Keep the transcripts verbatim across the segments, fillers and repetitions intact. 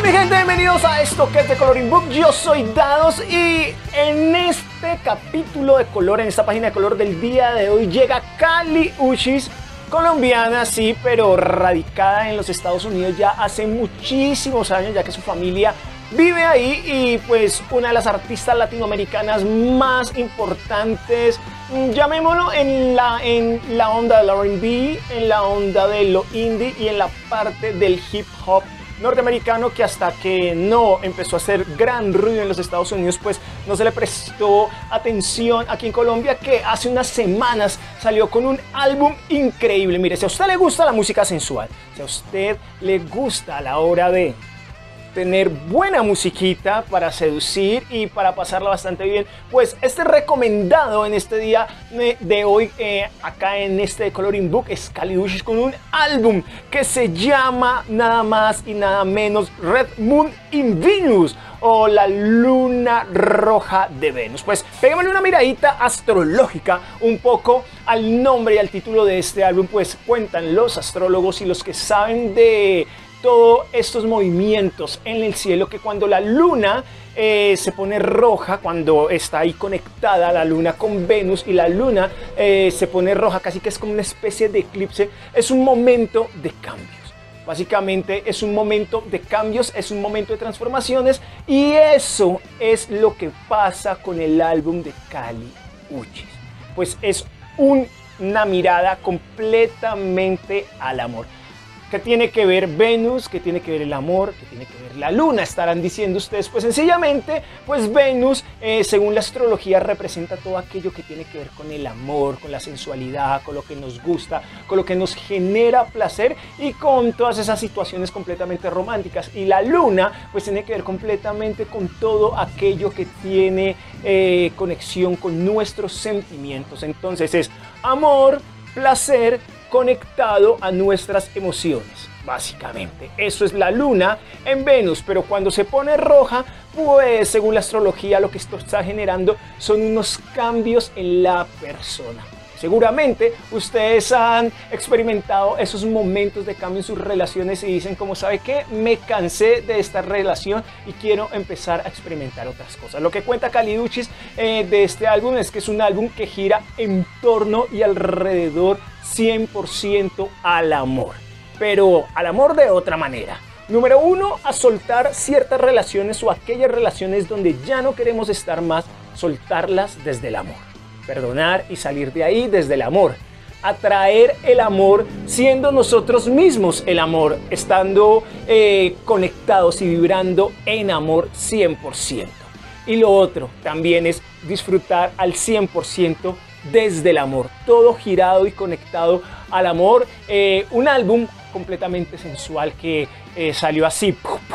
mi gente, bienvenidos a esto que es de Coloring Book. Yo soy Dados y en este capítulo de color, en esta página de color del día de hoy, llega Kali Uchis, colombiana, sí, pero radicada en los Estados Unidos ya hace muchísimos años, ya que su familia vive ahí, y pues una de las artistas latinoamericanas más importantes, llamémoslo en la, en la onda del R and B, en la onda de lo indie y en la parte del hip hop norteamericano, que hasta que no empezó a hacer gran ruido en los Estados Unidos, pues no se le prestó atención aquí en Colombia, que hace unas semanas salió con un álbum increíble. Mire, si a usted le gusta la música sensual, si a usted le gusta a la hora de tener buena musiquita para seducir y para pasarla bastante bien, pues este recomendado en este día de hoy, eh, acá en este Coloring Book, es Kali Uchis con un álbum que se llama nada más y nada menos Red Moon in Venus, o la luna roja de Venus. Pues péguenle una miradita astrológica un poco al nombre y al título de este álbum, pues cuentan los astrólogos y los que saben de todos estos movimientos en el cielo, que cuando la luna eh, se pone roja, cuando está ahí conectada la luna con Venus y la luna eh, se pone roja, casi que es como una especie de eclipse, es un momento de cambios. Básicamente es un momento de cambios, es un momento de transformaciones, y eso es lo que pasa con el álbum de Kali Uchis. Pues es un, una mirada completamente al amor. ¿Qué tiene que ver Venus? ¿Qué tiene que ver el amor? ¿Qué tiene que ver la luna? Estarán diciendo ustedes. Pues sencillamente, pues Venus, eh, según la astrología, representa todo aquello que tiene que ver con el amor, con la sensualidad, con lo que nos gusta, con lo que nos genera placer y con todas esas situaciones completamente románticas. Y la luna, pues tiene que ver completamente con todo aquello que tiene eh, conexión con nuestros sentimientos. Entonces es amor, placer, conectado a nuestras emociones. Básicamente eso es la luna en Venus, pero cuando se pone roja, pues según la astrología lo que esto está generando son unos cambios en la persona. Seguramente ustedes han experimentado esos momentos de cambio en sus relaciones y dicen, como sabe que me cansé de esta relación y quiero empezar a experimentar otras cosas. Lo que cuenta Kali Uchis eh, de este álbum es que es un álbum que gira en torno y alrededor cien por ciento al amor, pero al amor de otra manera. Número uno, a soltar ciertas relaciones o aquellas relaciones donde ya no queremos estar más, soltarlas desde el amor. Perdonar y salir de ahí desde el amor. Atraer el amor siendo nosotros mismos el amor, estando eh, conectados y vibrando en amor cien por ciento. Y lo otro también es disfrutar al cien por ciento desde el amor, todo girado y conectado al amor. Eh, un álbum completamente sensual que eh, salió así,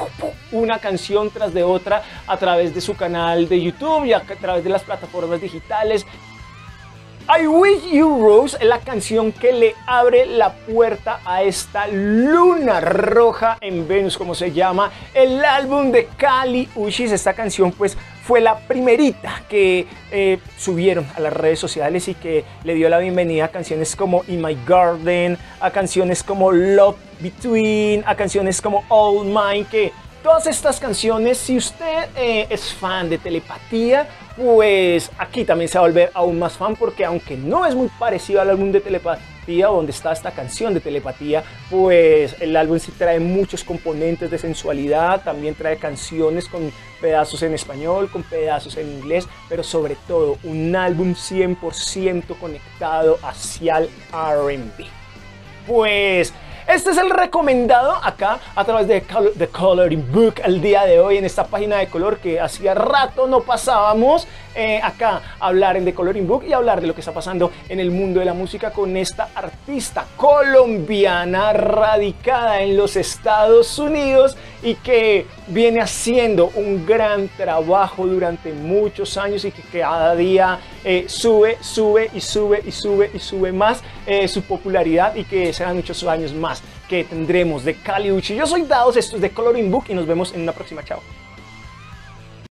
una canción tras de otra a través de su canal de YouTube y a través de las plataformas digitales. I Wish You Rose es la canción que le abre la puerta a esta luna roja en Venus, como se llama el álbum de Kali Uchis. Esta canción pues fue la primerita que eh, subieron a las redes sociales y que le dio la bienvenida a canciones como In My Garden, a canciones como Love Between, a canciones como All Mine, que todas estas canciones, si usted eh, es fan de Telepatía, pues aquí también se va a volver aún más fan, porque aunque no es muy parecido al álbum de Telepatía, donde está esta canción de Telepatía, pues el álbum sí trae muchos componentes de sensualidad, también trae canciones con pedazos en español, con pedazos en inglés, pero sobre todo un álbum cien por ciento conectado hacia el R and B. Pues este es el recomendado acá a través de The Coloring Book el día de hoy, en esta página de color que hacía rato no pasábamos eh, acá a hablar en The Coloring Book y hablar de lo que está pasando en el mundo de la música con esta artista colombiana radicada en los Estados Unidos y que viene haciendo un gran trabajo durante muchos años y que cada día eh, sube, sube y sube y sube y sube más eh, su popularidad, y que serán muchos años más que tendremos de Kali Uchis. Yo soy Dados, esto es The Coloring Book y nos vemos en una próxima. Chao.